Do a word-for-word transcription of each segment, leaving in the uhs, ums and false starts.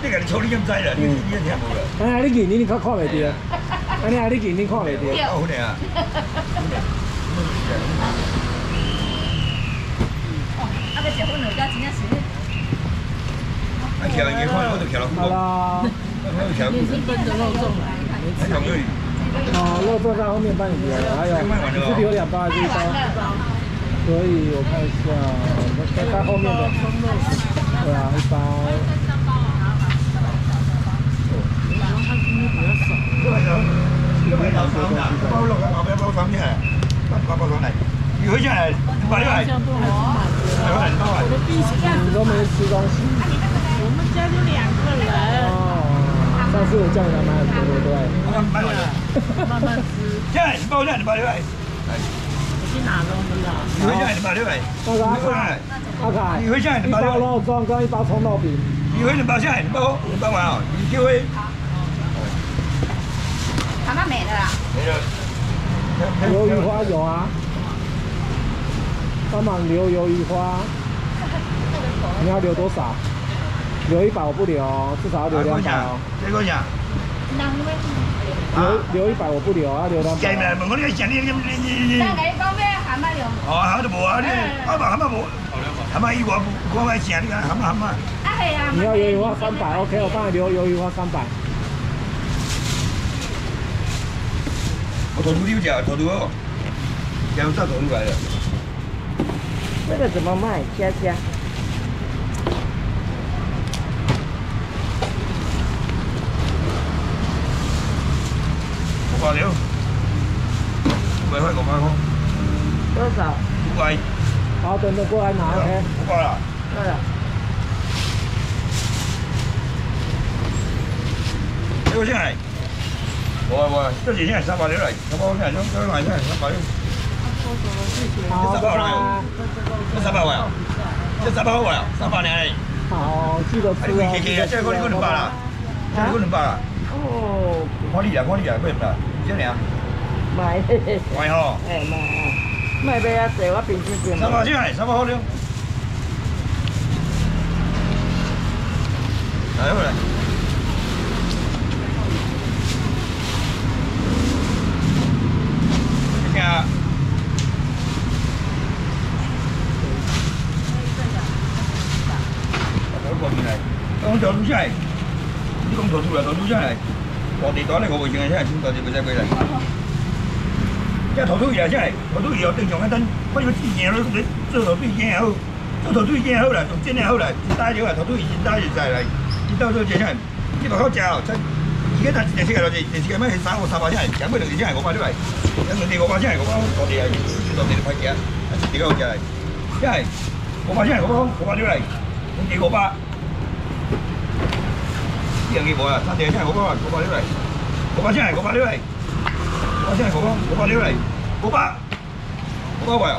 你家己处理咁知啦，你你听无啦？ 哎，你见你你看看袂着，安尼啊，你见你看袂着。 好呢啊！ 啊，个结婚了，家真正是。 啊，徛一看我就徛了不好啦。 我就徛不日本的肉粽来。 还讲究。 哦，肉粽在后面帮你叠了，还有是留两包还是一包？所以我看一下，在在后面的，对啊，一包。 它今天比较少。 包肉包包包装起来，包包装来，你回下来，把这来。 我的弟媳你都没吃东西。 我们家就两个人。 哦，上次我叫你来买很多，对不对？ 买完了， 慢慢吃。 现在你包下，你包这来。 去拿东西了？ 你回下，你包这来。 那个阿凯，阿凯， 你回下，你一包这来。 包肉粽跟一包葱豆饼。 你回你包下来，你包你包完哦，你就会。 他们没了啦。 没了。 鱿鱼花有啊，帮忙留鱿鱼花。你要留多少？留一百我不留，至少要留两百哦。 这个讲。 留留一百我不留，要留两百。 计来，问我你讲你你你你。 但係講咩鹹乜用？ 哦，鹹就無啊，你鹹嘛鹹嘛無，鹹嘛伊我我愛食，你講鹹嘛鹹嘛。 啊係啊。 你要鱿鱼花三百 ，OK， 我帮你留鱿鱼花三百。 我头猪你有食，头猪哦，要炸头猪来了。 这个怎么卖？加加。 五百了，五百块五百块。 多少？ 五百。 好，等等过来拿 ，OK。 五百啦。 对了。 这个现在。我我这几天三百六来，三百块钱，这这买下三百六。 好，拜拜。 这三百块啊？这三百块啊？三百年嘞。 好，记得吃哦。 这个我两百啦，这个我两百啦。 哦。 看你啦，看你啦，贵唔啦？这样。 买。 买吼。 哎买啊，买买啊，济我平时点。 三百钱嘞，三百块了。来回来。呀，我过进来，讲做卤菜，你讲做出来做卤菜，我地单咧我卫生嘅真系先，到时袂使过来。即系头土鱼啊，真系头土鱼又正常一等，我要自然咯，你做头土鱼真系好，做头土鱼真系好啦，做真系好啦，大料啊，头土鱼真大就晒嚟，你到时真系，你唔好食哦，真。而家但電視劇內電視劇咩？三個三百先係，有咩電視先係我買咗嚟？有兩地我買先係我包，我哋係兩地派嘅，自己好嘅嚟。一係我買先係我包，我買咗嚟，兩地我包。呢樣嘢冇啊，三地先係我包啊，我買咗嚟。我買先係我買咗嚟，我買先係我包，我買咗嚟，我包，我包埋啊！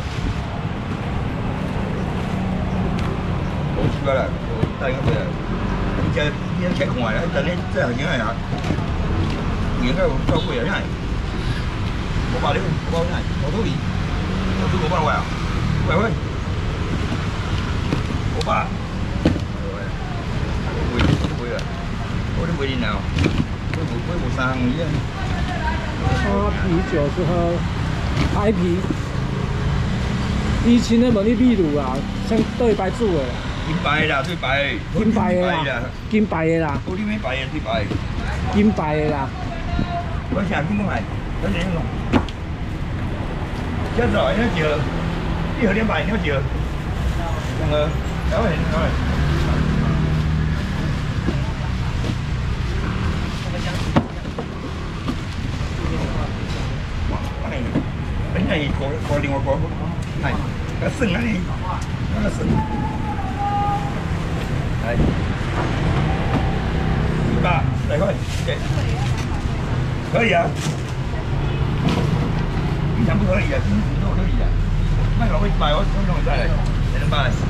好奇怪啦，帶緊佢啊！这这吃看啦，但你这行影啊，应该有照顾啊，真系。我八六，我八真系，我都二，我都我八位啊，喂喂，我八，喂喂啊，我啲喂呢？我冇我冇生嘅。 喝啤酒是喝白啤，以前的问你秘鲁啊，像对白煮的。 金白啦，对白， 金白的啦，金白的啦， 我呢边白嘅对白， 金白的啦。 我成日見到係，有隻龍，一來一隻，呢個兩百一隻，兩個，有嚟有嚟。哇，係個個另外個係個剩啊你，嗰個剩。係，二百嚟開，嘅，可以啊，邊層都可以啊，邊層都可以啊，乜攞去賣我都用晒嚟，你點辦？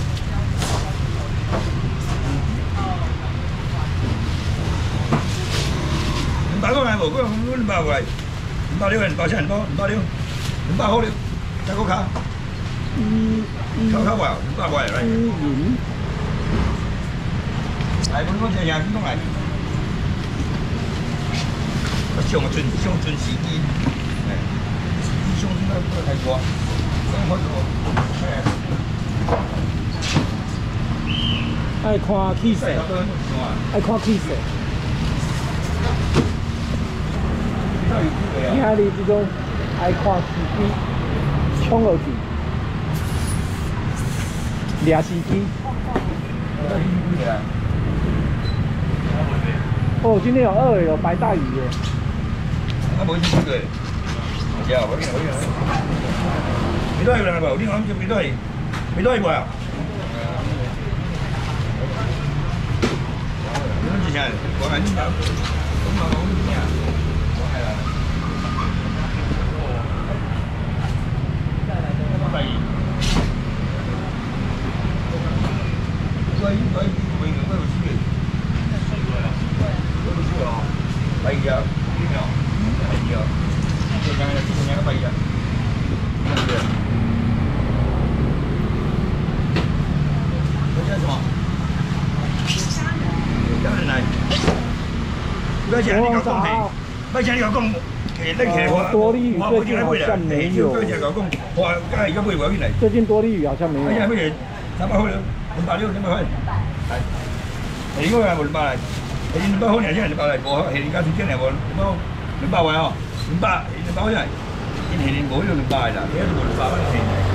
五百個係冇，嗰個五百個係，五百六係五百七人多，五百六，五百好了，再個卡， 嗯， 卡卡話，五百個係嚟。 嗯。 来，不讲这样，你讲来。上准上准时机，哎，时机上应该不太多，上好多，哎。 爱看气势，爱看气势。你看你这种爱看时机，冲落去，抓时机。哦，今天有二有白带鱼耶。 啊，无几个，是啊，我跟你讲，没多有人无，你讲就没多，没多无啊？你是啥？我讲你讲，我讲我你啥？我系啦。白鱼，所以所以每个都有区别。都有区别哦，白鱼啊，鱼苗。白鱼啊，这两个这两个白鱼啊，对不对？这叫什么？当然来。不像你搞讲的，不像你搞讲，诶，那个我多利鱼最近好像没有。 不像搞讲，我刚才一个买我进来。 最近多利鱼好像没有。 哎呀，不是三百块了，两百六，两百块。来，你个啊，无两百来，你两百块两千两百来，无，下年加出钱来无，两百两百块哦，两百两百块来，因下年无迄个两百啦，遐是无两百块钱。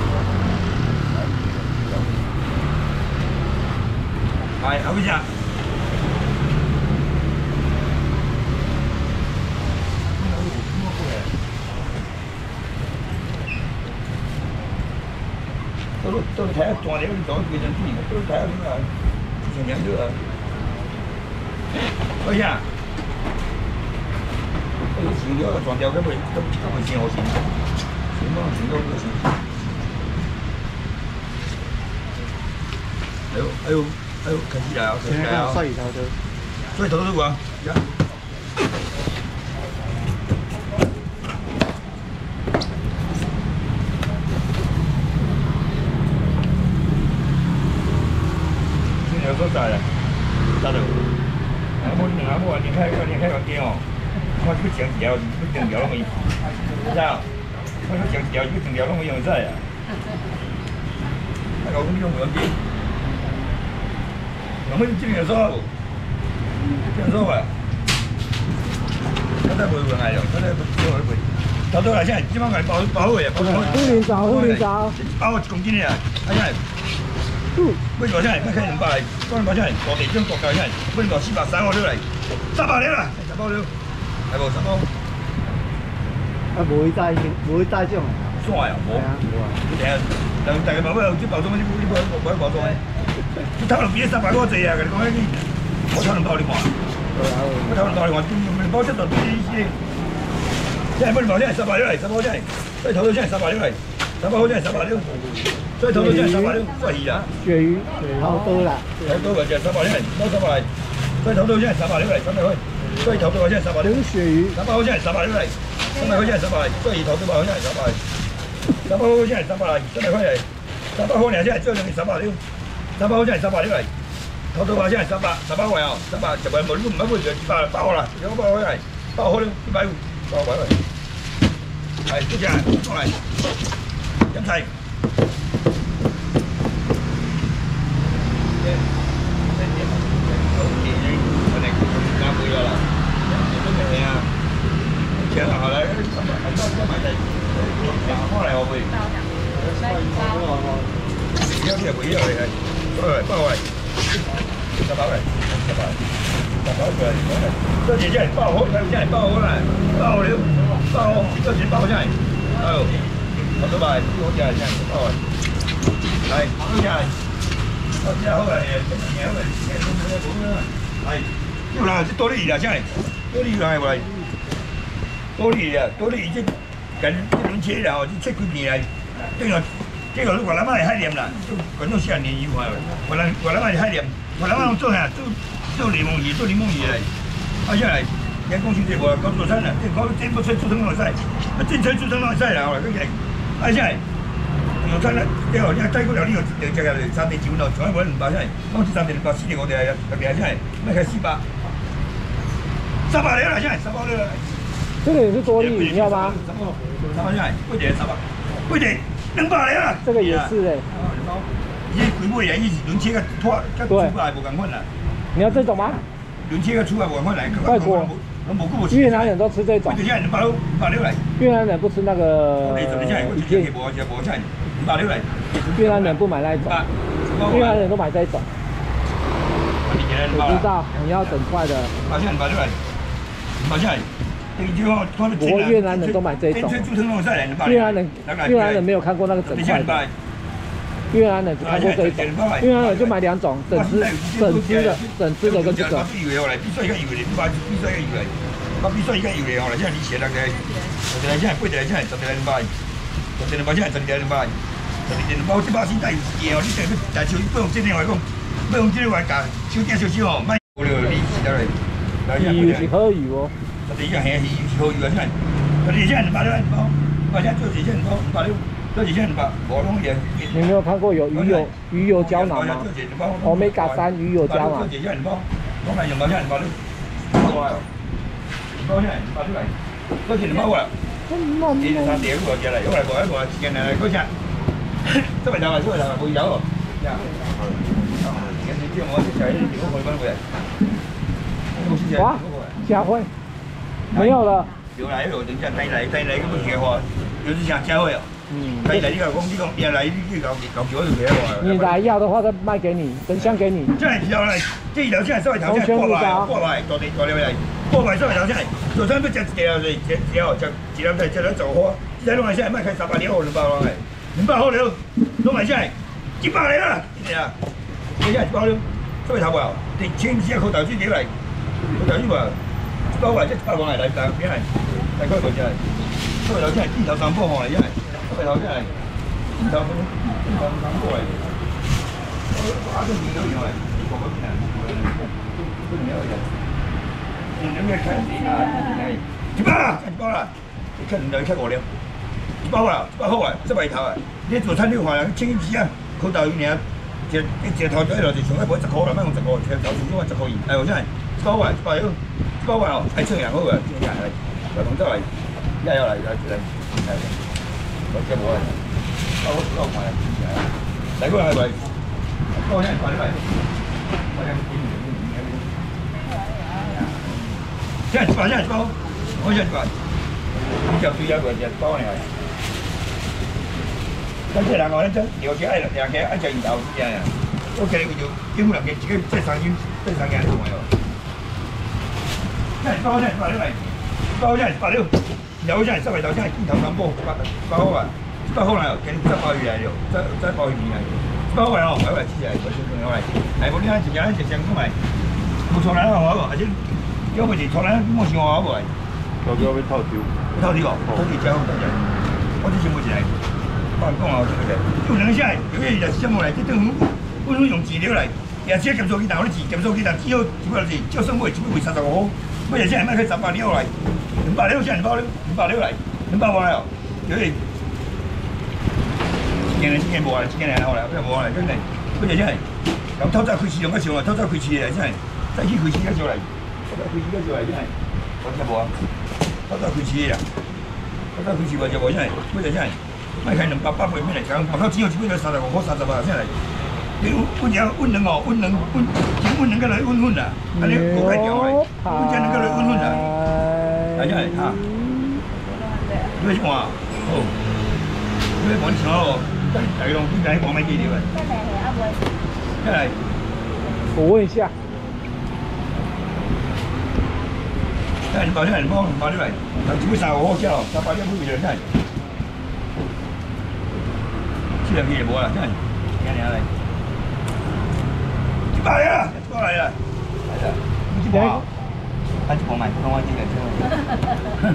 哎，后尾只。都都睇下撞了，你撞幾陣天，都睇下點啊，成日都啊，喂呀，呢啲錢咗撞掉咁咪咁咁咪錢我錢，錢多錢多個錢。哎呦哎呦哎呦，開始啦，開始啦！ 鯊魚頭都， 所以頭都講，而家。都在了，在了。啊，我两下我连开我连开个机哦，我去整条，去整条拢没，知道？我去整条，去整条拢没用在啊。啊，我讲你用无用机？我们这边有说，这样说吧。他在不会来了，他在不会不会。到多少钱？基本上包包好的，包好。 虎鳞爪，虎鳞爪。 包一公斤的啊，哎呀。买多少钱？买开两百来，讲两百钱，大地种大价钱，买到四百三百六来，三百了啦，三百了，系无三百？ 啊，无带无带种。 线啊，无。无啊。你听，人大家包包有这包装，你你包包包装诶。你偷两比三百多济啊！甲你讲你，我偷两包你看。我偷两包你看，两包这都对你些。现在买两包钱三百六来，三百钱，再偷多钱三百六来，三百块钱三百六。所以头头现在三百六，怪鱼啊！ 鳕鱼，好多啦， 好多个就三百六，多三百来。所以头头现在三百六来，三百块。所以头头现在三百六。鳕鱼，三百块钱三百六来，三百块钱三百来。所以头头现在三百，三百块现在三百来，三百块来，三百块两现在最容易三百六，三百块现在三百六来。头头现在三百，三百块哦，三百十万无你唔买买就一百八啦，两百块来，八好了，一百五，八百块。来，接下来过来，腌菜。钱啊，后来很多很多买的，两块来我买。要钱不要的，包来包来，三百来，三百，三百过来，这几件包好，这几件包好来，包了，包好，这钱包下来，哎呦，好多百，我家现在包来，来，包下来，包下好来，这年好来，年都没得多了，来，又来多利啦，现在多利来过来。多利啊，多利这近这轮车啦吼，这七几年来，这个这个越南仔海念啦，广东四十年以外，越南越南仔海念，越南仔做啥？做做柠檬鱼，做柠檬鱼来，啊下来，人工经济无搞做餐啦，这搞这不吹出成乱晒，啊真吹出成乱晒啦，后来个起来，啊下来， 早餐咧，你哦，你再过了，你就就食个三地酒咯，从来无两包啥，我这三地两包四地五地来，特别啥，卖开四百，三百了啦，啥？三百了。 这个也是多利，你要吗？ 三百，三百啥？贵点三百，贵点两百了啦。 这个也是哎。 伊规买来，伊是轮车个拖，甲出来无共款啦。 你要这种吗？ 轮车个出来无共款来， 外国。 越南人都吃这种。越南人不吃那个已经。越南人不买那一种。越南人都买这一种。我知道，你要整块的。不过越南人都买这一种。越南人越南人没有看过那个整块的。越南人只看过这一种。越南人就买两种，整只整只的整只的跟这个。 我比赛伊个油的吼，来这你写那个，十来只，八十来只，十来两百，十来两百只，十来两百，十来两百，这把先带油机哦，你这个但像不用这样来讲，不用这样来讲，小点小小哦，卖无了你是得嘞。 鱼是好鱼哦。 十来只嘿，鱼是好鱼啊，这，十来只两百六，包，包只做几只包，两百六，做几只两百，无拢也。 你没有看过有鱼油鱼油胶囊吗 ？Omega 三鱼油胶囊。 做几只包，我买两百只两百六，包啊。 包起来，包出来，多钱就包啊！你三点五只来，我来包一包，时间来多钱？这边头啊，这边头啊，冇有哦。呀，今天叫我去查一点，我回翻过来。 哇，佳慧，没有了。 有来有，等下带来带来，咁不听话，有是想佳慧哦。嗯。带来你讲讲，你讲别来，你你搞搞叫我就听话。 你来要的话，再卖给你，等箱给你。 这条来，这条线稍微条线过来，过来，多点多点来。 过百上条线，早餐要食一条，就一条，食一条再食两枣花，现在弄来下来卖开三百两，两百块，两百好了，弄来下来一百了啦，是啊，接下来一百了，做头无？你千几口头水条来，口头水无？一百块，这一百块来来来，边来？来块块下来，做头下来，一条三百块来下来，做头下来，一条三，一条三百来。啊，这米有用来，我不看，这米有用。 你们看，一百啦，一百啦，你看两看五了，一百啦，一百好啊，这百头啊，你做餐你话人千几啊，口头鱼尔，一一只头仔落就上一百十块啦，卖用十块，条头上十块二，哎，我真系一百块，一百了，一百块哦，爱出人好啊，出人来，来同走来，一要来来来，来，我这无啊，我我我买，来过来来，我现在快来，我现在。 现在一包，现在一包，我现在一包，你叫水饺过来一包呢？咱这人哦，咱这了解爱了，了解爱食鱼头是呀。我今日就几乎两件，一个这三斤，这三件你看哦。现在一包，现在一包来，一包现在一包了，了现在三百头，现在一头三包，八八好啊，八好来哦，今再包鱼来了，再再包鱼来，包来哦，买来吃起来，我先朋友来，来无你看一件一件过来，不错来好不？而且。 要不是从来莫想我无？ 要不要被套丢？ 套丢哦，套丢真好，真正。我之前冇一来，我讲啊，这个有两下，有个就是什么来？这等于我拢用资料来，也是减数机，但我咧资减数机，但只要只不过是照算买，只不过三十五块。我也是卖去十八了来，两百了现在两百了，两百了来，两百块哦。有个今年今年无啊，今年好来，不要无来，真的。我也是，咁透早开市用较少啊，透早开市来真系，早起开市较少来。 我开始个就来，真系，我吃无啊，我早开始啦，我早开始我就无真系，我就真系，卖开两百八百蚊来讲，报到只有基本上三十五块、三十八真来。你温只温两哦，温两温，只温两个来温温啦，安尼无解调来，温只两个来温温啦，来真系哈。你去看，好，你去看你瞧哦，大家拢你来看买几条啊？再来， 我问一下。 现在包现在包包出来，但只会三五好吃哦，三八两不一样看。这两批也无啦，看，看下来，一百了，过来了，来了，你去包，他去包买，不跟我这个去。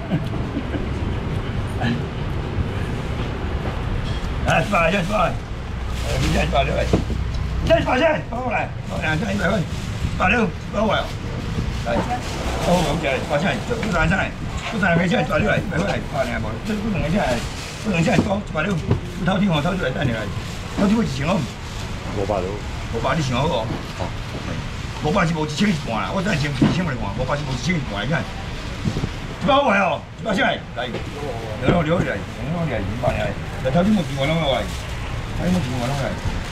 来，一百，一百，呃，你现在一百六来，现在一百现在包过来，包两千一百块，一百六包过来。 来，好，咁就係八千，不三千，不三千，现在抓出来，一百块来，八两无，这不能现在， 不能啥包一百六，头天吼头出来等下来，头天要一千哦。 五百多， 五百你想好无？ 好， 五百是无一千一半啦，我等下先一千来看，五百是无一千一半来看。一百五来哦，一百下来，来，留落留起来，留落起来，五百来，来头天冇钱我拢来，头天冇钱我拢来。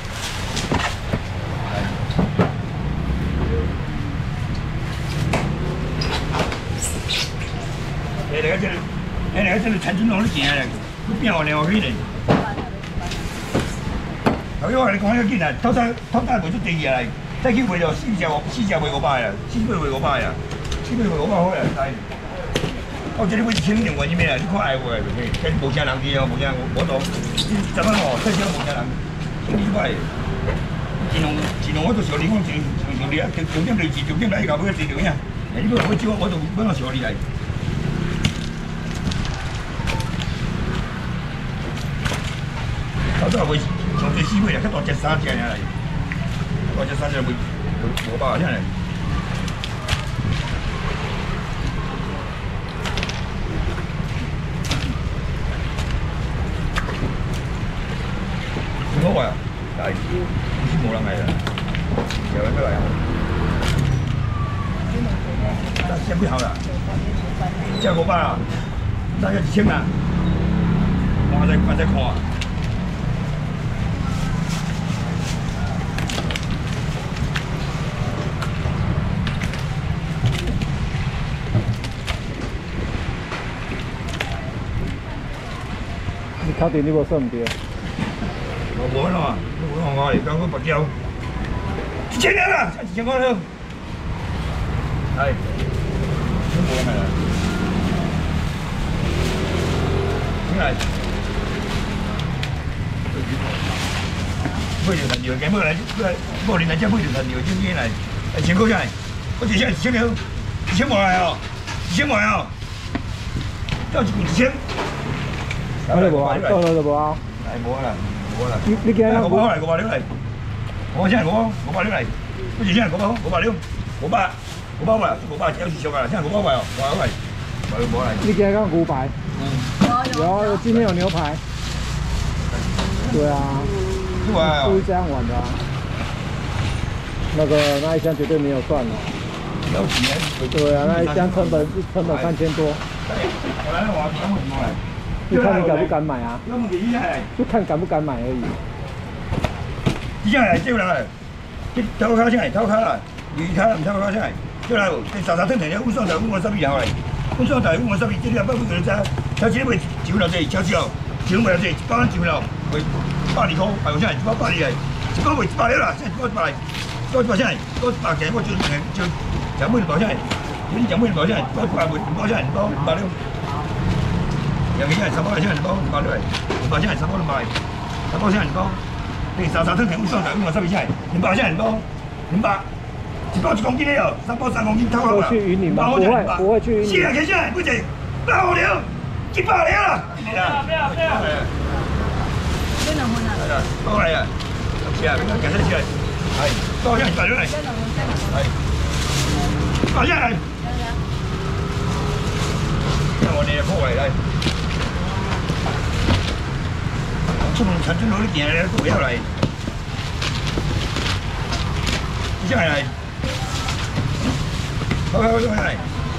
来，来个这里，来来个这里产品拢是行嘞，你变我了去嘞。头先我你讲要紧啦，头早头早卖出第二来，再去卖着四只五四只卖五百啦，四八卖五百啦，四八卖五百好啦，知。我这里买一千两万一咩啦？你看爱卖袂袂，跟无啥人去哦，无啥我都十万哦，太少无啥人，兄弟买。尽量尽量我都小你，我尽尽小你啊，重重点就是重点来搞不个最重要。哎，你不要少我，我就不能小你来。头早卖上最四尾啦，较大只三只尔来，大只三只卖五百尔来。好啊，来，唔是冇人来啦，有人过来啊。那先不好啦，这五百啦，大概一千啦，我再我再看。 你确定你无算唔对？ 我无啦，我讲我嚟讲我白胶，一千两啦，一千块了，系，都冇人啦，點解？買條藤條嘅，買嚟買買年嚟只買條藤條先先嚟，一千塊出嚟，我一千一千兩，一千冇嚟哦，一千冇嚟哦，交一共一千。 到了无啊？到了就无啊？ 係冇啦。 你你今日五百嚟，五百六嚟，我先係五五百六嚟，好似先係五百五百六，五百五百位，五百有時上㗎啦，先係五百位哦，五百位，冇冇嚟。 你今日讲牛排？有有，今天有牛排。对啊，故意这样玩的啊。那个那一箱绝对没有算的。 有錢对啊，那一箱成本成本三千多。 我來話講乜嘢？ 就看你敢不敢买啊？ 有冇幾隻係？ 就看敢不敢買而已。 呢隻係招啦，啲頭卡先係頭卡啦，魚卡唔頭卡先係。招啦，你沙沙吞吞嘅，烏桑就烏我十二後嚟，烏桑就係烏我十二，即係不會佢咋？炒錢咪照落地，炒之後，照咪落地，包翻照落，咪百二箍，係咪先係？包百二係，一包咪百兩啦，先係包百二，包百先係，包百嘅我最最就每包先係，你就每包先係，包百每包先係包百兩。有幾人十包嚟先人包，包咗嚟，包先人十包都賣，十包先人包。你沙沙吞吞烏桑就烏我十二先係，兩包先人包，兩百，一包一公斤的哦，三包三公斤，偷好啦。 去雲林嗎？不會，不會去雲林。 是啊，其實係不是八五兩，一百兩啦。不要不要不要。 真能混啊！ 包嚟啊，是啊，其實是係，係包先一百兩嚟， 真能混，真能混。 係，包先係。我哋鋪嚟嚟。出門陳俊佬啲嘢都有嚟，真係嚟，好好好嚟，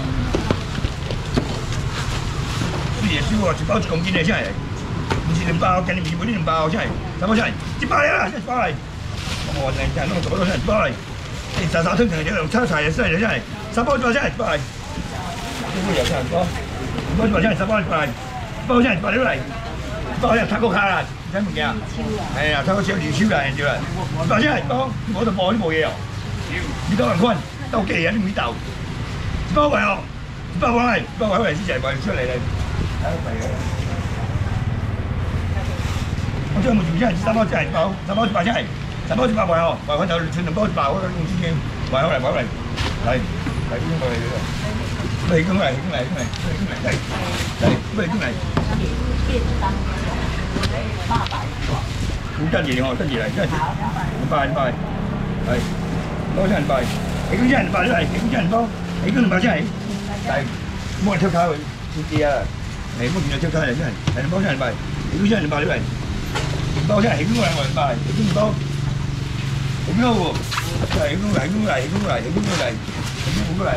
啲嘢少喎，一包一公斤嘅真係，唔是兩包，今年唔會呢兩包真係，十包真係，一包嚟啦，一包嚟，我真係攞咁多真係一包嚟，你沙沙吞吞嘅用炒菜嘅真係真係，十包一包真係一包嚟，呢個又真係多，一包一包真係十包一包嚟，一包真係一包嚟，一包真係泰國卡啦。睇唔見啊？係啊，睇個小條超啦，條啦。或者係當我就播呢部嘢哦。你當人坤鬥技啊，啲米豆。包圍哦，包圍嚟，包圍嚟先就係圍出嚟嚟。睇到肥嘅。我將冇條真係三包真係包，三包一百真係，三包一百圍哦，圍開頭串兩包一百嗰個公司嘅，圍開嚟圍開嚟，嚟嚟邊個嚟嘅？嚟咁嚟，咁嚟，咁嚟，咁嚟，嚟嚟，嚟咁嚟。咁得意哦，得意嚟，真係唔拜唔拜，係多謝人拜，你咁真人拜都係，你咁真人多，你咁人拜真係，係冇人跳卡佢，知知啊，你冇見到跳卡嚟真係，係多謝人拜。 鱼现在两百六来，两包现在鱼过来两百，鱼两包，有没有无？来鱼过来，鱼过来，鱼过来，鱼过来，鱼过来。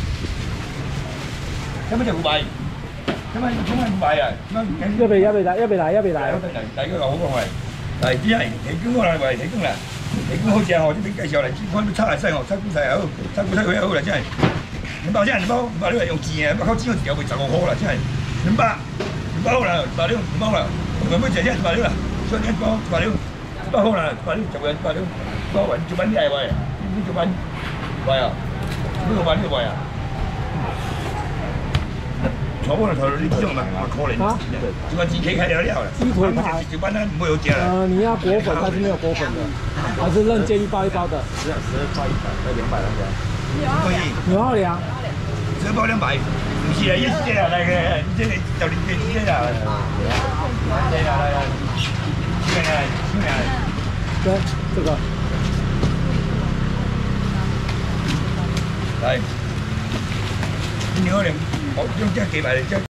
咁咪就五百，咁咪咁咪五百啊？ 要未要未來要未來要未來。 嚟嚟個好講係，嚟只係起工過嚟為起工啦，起工好正哦，啲介紹嚟，看到差嚟西哦，差估晒好，差估晒佢好啦，真係。兩百真係兩包，兩百你係用錢嘅，不靠錢我時候會十個好啦，真係兩百，兩包啦，兩百六，兩包啦，兩包隻真係兩百六啦，所以一包兩百六，兩包好啦，兩百六就係兩百六，包雲做緊啲係喂，呢做緊喂啊，呢個揾呢個喂啊。坐過嚟頭你知道嘛？我可能就話自己開了了， 雞腿排就班單唔會有隻啦。 呃，你要果粉，但是沒有果粉的，還是任煎一包一包的？ 十十包一百，要兩百兩百。 可以， 牛二兩， 十包兩百，唔是啊，一隻啊，嚟嘅，即係就連幾隻啊。嚟啦嚟啦，咩啊？咩啊？ 對，這個。 嚟，你可能我用隻幾百嚟隻。